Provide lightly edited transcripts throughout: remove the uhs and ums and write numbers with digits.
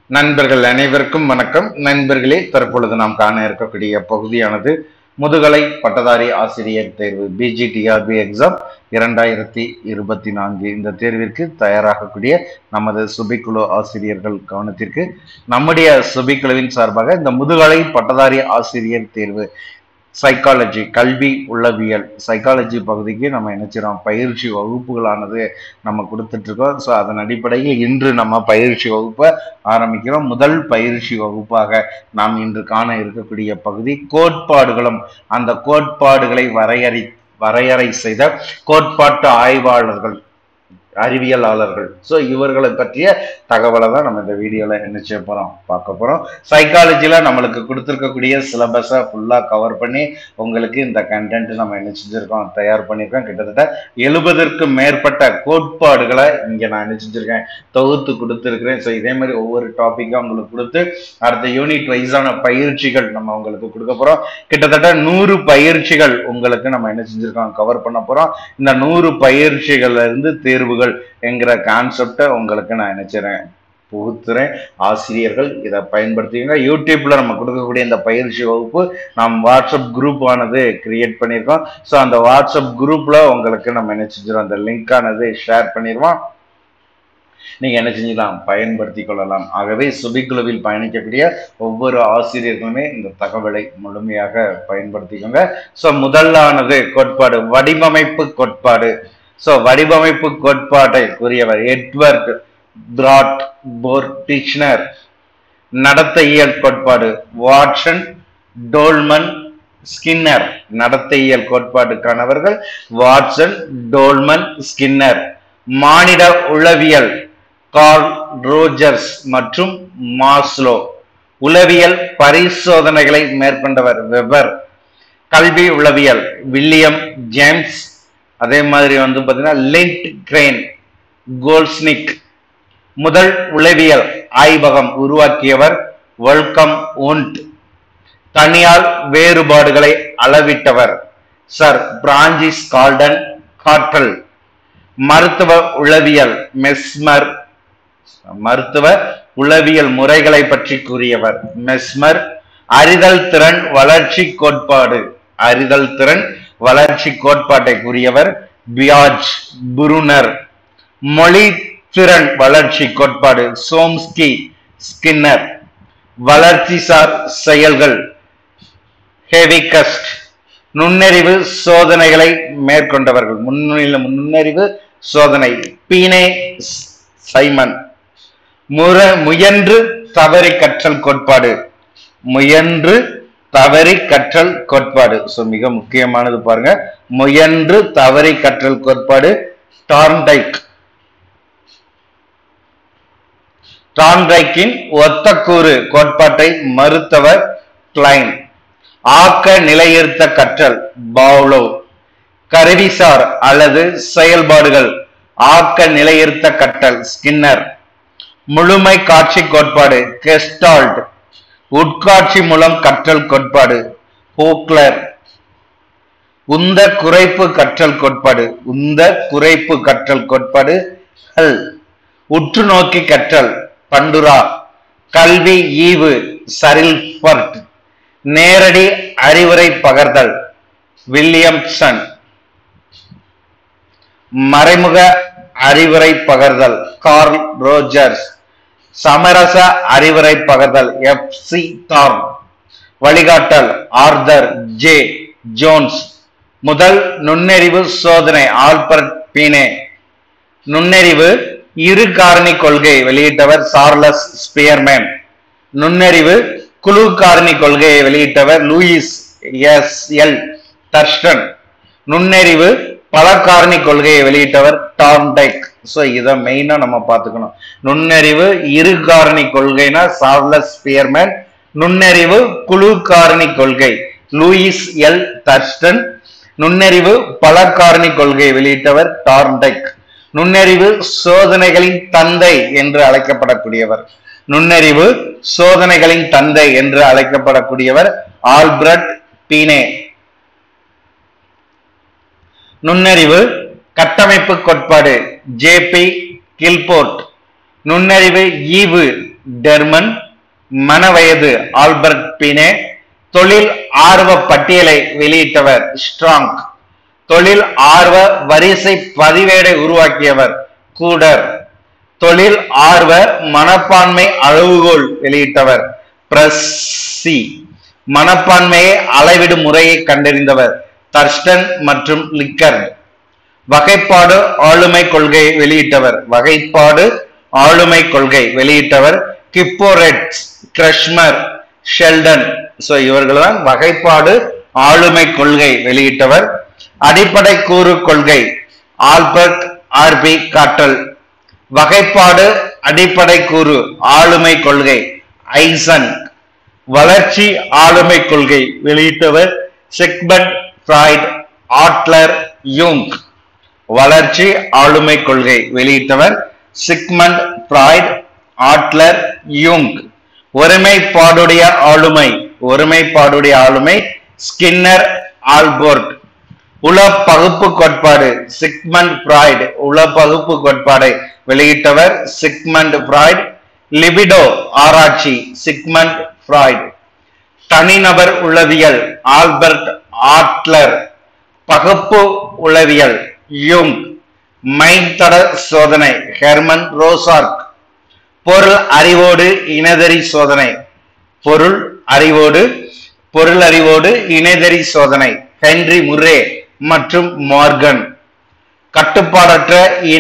நண்பர்கள் அனைவருக்கும் வணக்கம். நண்பர்களே, தற்பொழுது நாம் காண இருக்கக்கூடிய பகுதியானது முதுகலை பட்டதாரி ஆசிரியர் தேர்வு பிஜிடிஆர்பி எக்ஸாம் 2024. இந்த தேர்விற்கு தயாராகக்கூடிய நமது சுபிக்குழு ஆசிரியர்கள் கவனத்திற்கு, நம்முடைய சுபிக்குழுவின் சார்பாக இந்த முதுகலை பட்டதாரி ஆசிரியர் தேர்வு சைக்காலஜி, கல்வி உள்ளவியல் சைக்காலஜி பகுதிக்கு நம்ம நினைச்சிரோம் பயிற்சி வகுப்புகளானது நம்ம கொடுத்துட்டு இருக்கோம். ஸோ அதன் அடிப்படையில் இன்று நம்ம பயிற்சி வகுப்பை ஆரம்பிக்கிறோம். முதல் பயிற்சி வகுப்பாக நாம் இன்று காண இருக்கக்கூடிய பகுதி கோட்பாடுகளும் அந்த கோட்பாடுகளை வரையறை செய்த கோட்பாட்டு ஆய்வாளர்கள், அறிவியலாளர்கள். ஸோ இவர்களை பற்றிய தகவலை தான் நம்ம இந்த வீடியோல என்ன செய்ய போறோம், பார்க்க போறோம். சைக்காலஜில நம்மளுக்கு கொடுத்துருக்கக்கூடிய சிலபஸை ஃபுல்லா கவர் பண்ணி உங்களுக்கு இந்த கண்டென்ட் நம்ம என்ன செஞ்சிருக்கோம், தயார் பண்ணியிருக்கோம். கிட்டத்தட்ட 70க்கும் மேற்பட்ட கோட்பாடுகளை இங்க நான் என்ன செஞ்சிருக்கேன், தொகுத்து கொடுத்துருக்கிறேன். ஸோ இதே மாதிரி ஒவ்வொரு டாபிக்கா உங்களுக்கு கொடுத்து அடுத்த யூனிட் வைஸான பயிற்சிகள் நம்ம உங்களுக்கு கொடுக்க போறோம். கிட்டத்தட்ட 100 பயிற்சிகள் உங்களுக்கு நம்ம என்ன செஞ்சிருக்கோம், கவர் பண்ண போறோம். இந்த 100 பயிற்சிகள்ல இருந்து தேர்வுகள் என்கிற கான்செப்டை உங்களுக்கு நான் நினைச்சிறேன் புகுத்துறேன். ஆசிரியர்கள் இதை பயன்படுத்திங்க. யூடியூப்ல நம்ம கொடுக்கக்கூடிய இந்த பயிற்சி வகுப்பு நாம் வாட்ஸ்அப் குரூப் ஆனது கிரியேட் பண்ணியிருக்கோம். ஸோ அந்த வாட்ஸ்அப் குரூப்ல உங்களுக்கு நம்ம என்ன செஞ்சிடும், அந்த லிங்க் ஆனது ஷேர் பண்ணிடுவோம். நீங்க என்ன செஞ்சுக்கலாம், பயன்படுத்தி கொள்ளலாம். ஆகவே சுபிக்குழுவில் பயணிக்கக்கூடிய ஒவ்வொரு ஆசிரியர்களுமே இந்த தகவலை முழுமையாக பயன்படுத்திக்கோங்க. ஸோ முதலானது கோட்பாடு, வடிவமைப்பு கோட்பாடு. ஸோ வடிவமைப்பு கோட்பாட்டை கூறியவர் எட்வர்ட் பிராட் போர்டிஷ்னர். நடத்தையியல் கோட்பாடு வாட்சன் டோல்மன் ஸ்கின்னர். நடத்தையியல் கோட்பாட்டுக்கானவர்கள் வாட்சன் டோல்மன் ஸ்கின்னர். மானிட உளவியல் கார்ல் ரோஜர்ஸ் மற்றும் மாஸ்லோ. உளவியல் பரிசோதனைகளை மேற்கொண்டவர் வெபர். கல்வி உளவியல் வில்லியம் ஜேம்ஸ். அதே மாதிரி பார்த்தீங்கன்னா லிண்ட் கிரெயின், கோல்ஸ்னிக். முதல் உளவியல் ஆய்வகம் உருவாக்கியவர் வெல்கம் உண்ட். தனியார் வேறுபாடுகளை அளவிட்டவர் சர் பிரான்சிஸ் கால்டன் கார்டல். மருத்துவ உளவியல் மெஸ்மர். மருத்துவ உளவியல் முறைகளை பற்றி கூறியவர் மெஸ்மர். அறிதல் திறன் வளர்ச்சி கோட்பாடு, அறிதல் திறன் வளர்ச்சி கோட்பாட்டை கூறியவர் பியாஜ் புருனர். மொழி திறன் வளர்ச்சி கோட்பாடு சோம்ஸ்கி ஸ்கின்னர். வளர்ச்சிசார் செயல்கள் ஹெவிகஸ்ட். நுண்ணறிவு சோதனைகளை மேற்கொண்டவர்கள், முன்னறிவு சோதனை பீனே சைமன். முயன்று தவறி கற்றல் கோட்பாடு, முயன்று தவறி கற்றல் கோட்பாடு. ஸோ மிக முக்கியமானது பாருங்க, முயன்று தவறி கற்றல் கோட்பாடு டார்ன்டைக். டார்ன்டைக்கின் ஒத்தக்கூறு கோட்பாட்டை மறுத்தவர் கிளைன். ஆக்க நிலையிருத்த கற்றல் பவுலோ. கருவிசார் அல்லது செயல்பாடுகள் ஆக்க நிலையிருத்த கற்றல் ஸ்கின்னர். முழுமை காட்சி கோட்பாடு கெஸ்டால்ட். உட்காட்சி மூலம் கற்றல் கோட்பாடு ஹோக்லர். உந்த குறைப்பு கற்றல் கோட்பாடு, உந்த குறைப்பு கற்றல் கோட்பாடு ஹல். உற்று நோக்கி கற்றல் பண்டுரா. கல்வி ஈவு சரில்பர்ட். நேரடி அறிவுரை பகர்தல் வில்லியம்சன். மறைமுக அறிவுரை பகர்தல் கார்ல் ரோஜர்ஸ். சமரச அறிவுரை பகர்தல் எஃப்.சி. தார்ன். வழிகாட்டல் ஆர்தர் ஜே ஜோன்ஸ். முதல் நுண்ணறிவு சோதனை ஆல்பர்ட் பீனே. நுண்ணறிவு இரு காரணி கொள்கை வெளியிட்டவர் சார்லஸ் ஸ்பியர்மேன். நுண்ணறிவு குழு காரணி கொள்கையை வெளியிட்டவர் லூயிஸ் எஸ்.எல். தர்ஸ்டன். நுண்ணறிவு பல காரணி கொள்கையை வெளியிட்டவர் டார்ன்டைக். ஸோ இதை மெயினா நம்ம பார்த்துக்கணும். நுண்ணறிவு இரு காரணி கொள்கைனா சார்லஸ் ஸ்பியர்மேன். நுண்ணறிவு குழு காரணி கொள்கை லூயிஸ் எல். தர்ஸ்டன். நுண்ணறிவு பல காரணி கொள்கையை வெளியிட்டவர் டார்ன்டைக். நுண்ணறிவு சோதனைகளின் தந்தை என்று அழைக்கப்படக்கூடியவர், நுண்ணறிவு சோதனைகளின் தந்தை என்று அழைக்கப்படக்கூடியவர் ஆல்பர்ட் பீனே. நுண்ணறிவு கட்டமைப்பு கோட்பாடு ஜே.பி. கில்போர்ட். நுண்ணறிவு ஈவு டெர்மன். மனவயது ஆல்பர்ட் பினே. தொழில் ஆர்வ பட்டியலை வெளியிட்டவர் ஸ்ட்ராங். தொழில் ஆர்வ வரிசை பதிவேடை உருவாக்கியவர் கூடர். தொழில் ஆர்வ மனப்பான்மை அளவுகோல் வெளியிட்டவர் பிரஸ்ஸி. மனப்பான்மையை அளவிடும் முறையை கண்டறிந்தவர் தர்ஸ்டன் மற்றும் லிக்கர்ட். வகைப்பாடு ஆளுமை கொள்கையை வெளியிட்டவர் கிப்போரெட்ஸ், கிரஷ்மர், ஷெல்டன். சோ இவர்கள் தான் வகைப்பாடு ஆளுமை கொள்கை வெளியிட்டவர். அடிப்படை கூறு கொள்கை ஆல்பர்ட் ஆர்பி காட்டல். வகைப்பாடு அடிப்படை கூறு ஆளுமை கொள்கை ஐசன். வளர்ச்சி ஆளுமை கொள்கை வெளியிட்டவர் சிக்மண்ட் ஃப்ராய்ட், ஆட்லர், யூங். வளர்ச்சி ஆளுமை கொள்கை வெளியிட்டவர் சிக்மண்ட் ஃப்ராய்ட், ஆட்லர், யூங். ஒருமைப்பாடுடைய ஆளுமை ஸ்கின்னர், ஆல்போர்ட். உள பகுப்பு கோட்பாடு சிக்மண்ட் ஃப்ராய்ட். உள பகுப்பு கோட்பாடை வெளியிட்டவர் சிக்மண்ட் ஃப்ராய்ட். லிபிடோ ஆராய்ச்சி சிக்மண்ட் ஃப்ராய்ட். தனிநபர் உளவியல் ஆல்பர்ட் ஆட்லர். பகுப்பு உளவியல் யூங். மைந்தட சோதனை ஹெர்மன் ரோசார்க். பொருள் அறிவோடு இனதெறி சோதனை இனதெறி சோதனை ஹென்றி முர்ரே மற்றும் மார்கன். கட்டுப்பாடற்ற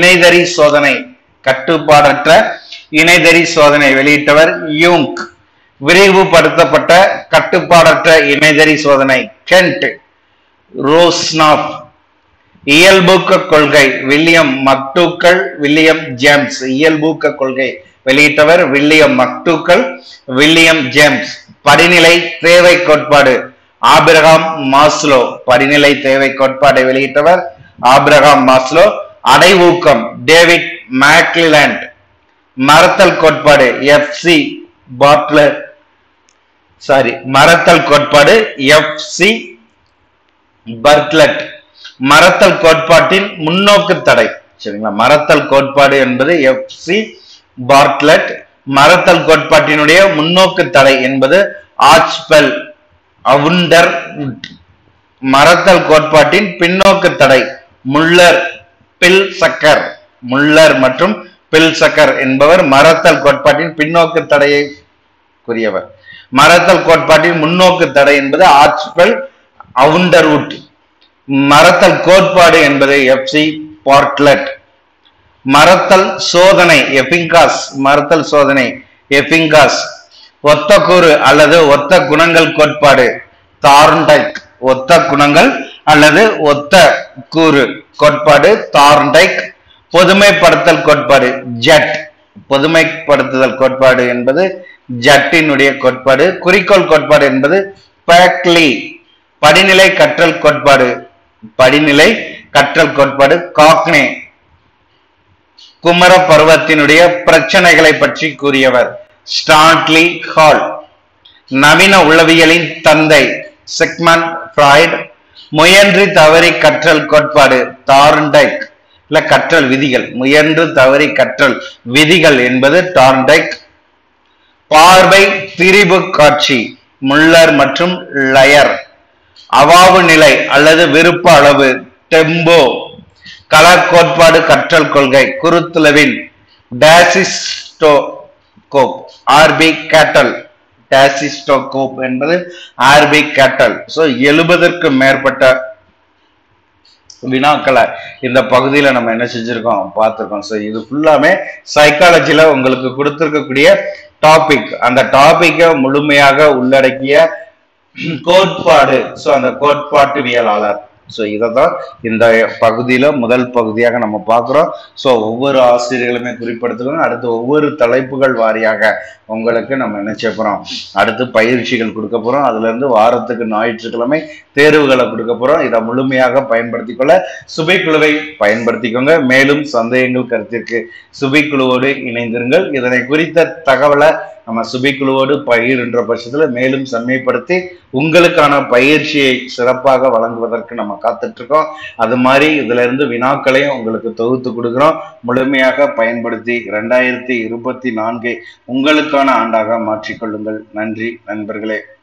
இணைதறி சோதனை வெளியிட்டவர் யூங். விரிவுபடுத்தப்பட்ட கட்டுப்பாடற்ற இணைதறி சோதனை கென்ட், ரோஸ்னாப். இயல்பூக்க கொள்கை வில்லியம் மக்டூக்கல், வில்லியம் ஜேம்ஸ். இயல்பூக்க கொள்கை வெளியிட்டவர் வில்லியம் மக்டூக்கல், வில்லியம் ஜேம்ஸ். படிநிலை தேவை கோட்பாடு ஆபிரகாம் மாஸ்லோ. படிநிலை தேவை கோட்பாடை வெளியிட்டவர் ஆபிரகாம் மாஸ்லோ. அடைவூக்கம் டேவிட் மேக்லிலாண்ட். மறத்தல் கோட்பாடு எஃப்.சி. பாட்லர். மறத்தல் கோட்பாடு எஃப்.சி. பர்ட்லட். மறத்தல் கோட்பாட்டின் முன்னோக்கு தடை. சரிங்களா, மறத்தல் கோட்பாடு என்பது எஃப்.சி. பார்ட்லட். மறத்தல் கோட்பாட்டினுடைய முன்னோக்கு தடை என்பது ஆச்பெல், அவுண்டர். மறத்தல் கோட்பாட்டின் பின்னோக்கு தடை முல்லர், பில்சக்கர். முல்லர் மற்றும் பில்சக்கர் என்பவர் மறத்தல் கோட்பாட்டின் பின்னோக்கு தடையை கூறியவர். மறத்தல் கோட்பாட்டின் முன்னோக்கு தடை என்பது ஆச்பெல், அவுண்டர்வுட். மறத்தல் கோட்பாடு என்பது எஃப்.சி. பார்ட்லட். மறத்தல் சோதனை எபிங்காஸ். மறத்தல் சோதனை எபிங்காஸ். ஒத்த கூறு அல்லது ஒத்த குணங்கள் கோட்பாடு தார்ண்டைக். ஒத்த குணங்கள் அல்லது ஒத்த கூறு கோட்பாடு தார்ண்டைக். பொதுமைப்படுத்தல் கோட்பாடு ஜட். பொதுமைப்படுத்துதல் கோட்பாடு என்பது ஜட்டினுடைய கோட்பாடு. குறிக்கோள் கோட்பாடு என்பது பேக்லி. படிநிலை கற்றல் கோட்பாடு காக்னே. குமர பருவத்தினுடைய பிரச்சனைகளை பற்றி கூறியவர் ஸ்டான்லி ஹால். நவீன உளவியலின் தந்தை சிக்மண்ட் ஃப்ராய்ட். முயன்று தவறி கற்றல் கோட்பாடு தார்ண்டைக். இல்ல கற்றல் விதிகள், முயன்று தவறி கற்றல் விதிகள் என்பது டார்ண்டைக். பார்வை திரிபு காட்சி முல்லர் மற்றும் லயர். அவாவு நிலை அல்லது விருப்ப அளவு டெம்போ. கள கோட்பாடு கற்றல் கொள்கை குருத்துலவின். டாசிஸ்டோகோப் ஆர்பி கேட்டல். டாசிஸ்டோகோப் என்பது ஆர்பி கேட்டல். 70க்கும் மேற்பட்ட வினாக்களை இந்த பகுதியில நம்ம என்ன செஞ்சிருக்கோம் பார்த்திருக்கோம். இது ஃபுல்லாமே சைக்காலஜில உங்களுக்கு கொடுத்திருக்கக்கூடிய டாபிக். அந்த டாபிக்கை முழுமையாக உள்ளடக்கிய கோட்பாடு. அந்த கோட்பாட்டுவியலாளர். இதைதான் இந்த பகுதியில முதல் பகுதியாக நம்ம பார்க்கிறோம். ஒவ்வொரு ஆசிரியர்களுமே குறிப்பிடுத்துக்கணும். அடுத்து ஒவ்வொரு தலைப்புகள் வாரியாக உங்களுக்கு நம்ம என்ன செய்ய போறோம், அடுத்து பயிற்சிகள் கொடுக்க போறோம். அதுல இருந்து வாரத்துக்கு ஞாயிற்றுக்கிழமை தேர்வுகளை கொடுக்க போறோம். இதை முழுமையாக பயன்படுத்திக் கொள்ள சுபைக்குழுவை பயன்படுத்திக்கோங்க. மேலும் சந்தேகங்கள் கருத்திற்கு சுபைக்குழுவோடு இணைந்திருங்கள். இதனை குறித்த தகவலை நம்ம சுபிக்குழுவோடு பகிர்கின்ற பட்சத்துல மேலும் செம்மைப்படுத்தி உங்களுக்கான பயிற்சியை சிறப்பாக வழங்குவதற்கு நம்ம காத்துட்டு இருக்கோம். அது மாதிரி இதுல இருந்து வினாக்களையும் உங்களுக்கு தொகுத்து கொடுக்கிறோம். முழுமையாக பயன்படுத்தி 2024 உங்களுக்கான ஆண்டாக மாற்றிக்கொள்ளுங்கள். நன்றி நண்பர்களே.